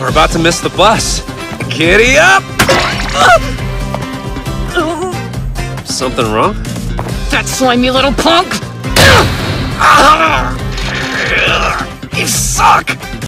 We're about to miss the bus. Giddy up! Something wrong? That slimy little punk!